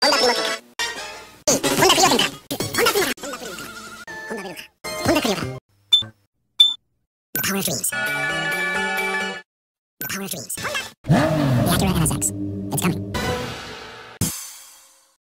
Honda Pilot. Honda Pilot. Honda Pilot. Honda Pilot. Honda Pilot. The power of dreams. The power of dreams. The Acura NSX. It's coming.